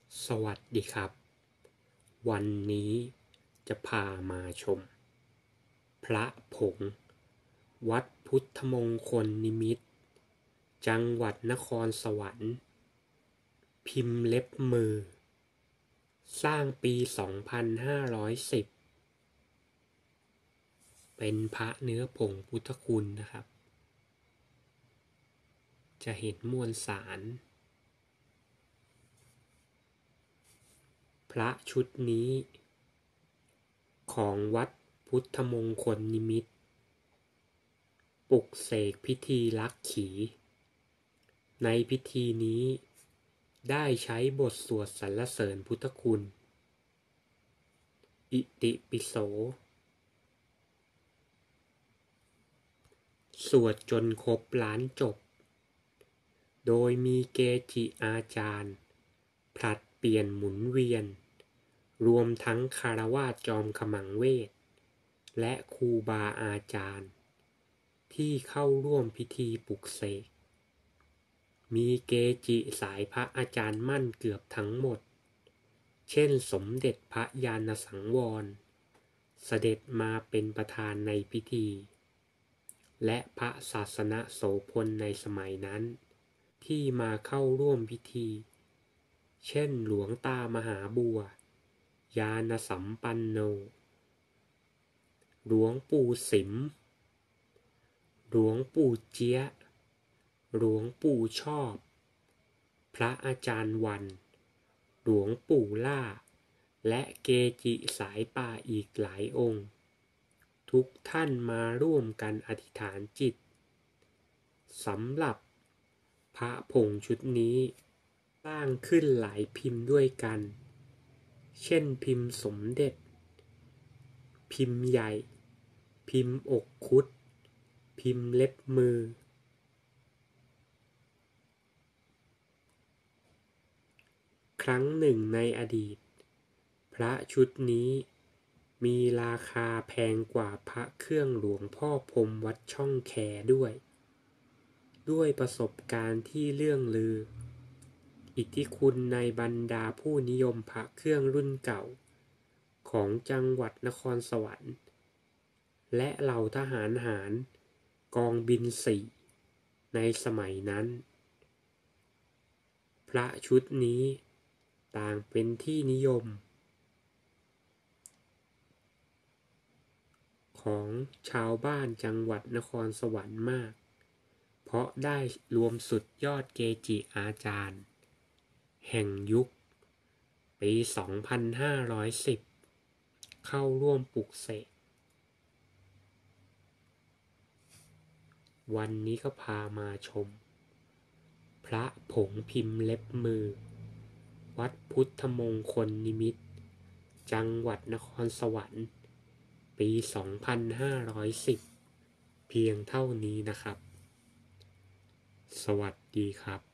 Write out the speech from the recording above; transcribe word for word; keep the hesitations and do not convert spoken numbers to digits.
สวัสดีครับ วันนี้จะพามาชม พระผง วัดพุทธมงคลนิมิตร จังหวัดนครสวรรค์ พิมพ์เล็บมือ สร้างปี สองพันห้าร้อยสิบ เป็นพระเนื้อผงพุทธคุณนะครับ จะเห็นมวลสาร พระชุดนี้ ของวัดพุทธมงคลนิมิตร ปลุกเสกพิธีลักขี ในพิธีนี้ได้ใช้บทสวดสรรเสริญพุทธคุณ อิติปิโส สวดจนครบล้านจบ โดยมีเกจิอาจารย์ผลัดเปลี่ยนหมุนเวียน รวมทั้งคฤหัสถ์จอมขมังเวท และครูบาอาจารย์ ที่เข้าร่วมพิธีปลุกเสก มีเกจิสายพระอาจารย์มั่นเกือบทั้งหมด เช่นสมเด็จพระญาณสังวร เสด็จมาเป็นประธานในพิธี และพระศาสนโสพลในสมัยนั้น ที่มาเข้าร่วมพิธี เช่นหลวงตามหาบัว ญาณสัมปันโน หลวงปู่สิม หลวงปู่เจี๊ยะ หลวงปู่ชอบ พระอาจารย์วัน หลวงปู่ล่า และเกจิสายป่าอีกหลายองค์ ทุกท่านมาร่วมกันอธิษฐานจิต สำหรับพระผงชุดนี้สร้างขึ้นหลายพิมพ์ด้วยกัน เช่นพิมพ์สมเด็จ พิมพ์ใหญ่ พิมพ์อกคุด พิมพ์เล็บมือ ครั้งหนึ่งในอดีต พระชุดนี้มีราคาแพงกว่าพระเครื่องหลวงพ่อพรหมวัดช่องแคด้วย ด้วยประสบการณ์ที่เลื่องลือ อิทธิคุณในบรรดาผู้นิยมพระเครื่องรุ่นเก่า ของจังหวัดนครสวรรค์ และเหล่าทหารหารกองบินสี่ในสมัยนั้น พระชุดนี้ต่างเป็นที่นิยม ของชาวบ้านจังหวัดนครสวรรค์มาก เพราะได้รวมสุดยอดเกจิอาจารย์ แห่งยุคปี สองพันห้าร้อยสิบ เข้าร่วมปลุกเสก วันนี้ก็พามาชม พระผงพิมพ์เล็บมือ วัดพุทธมงคลนิมิตร จังหวัดนครสวรรค์ ปี สองพันห้าร้อยสิบ เพียงเท่านี้นะครับ สวัสดีครับ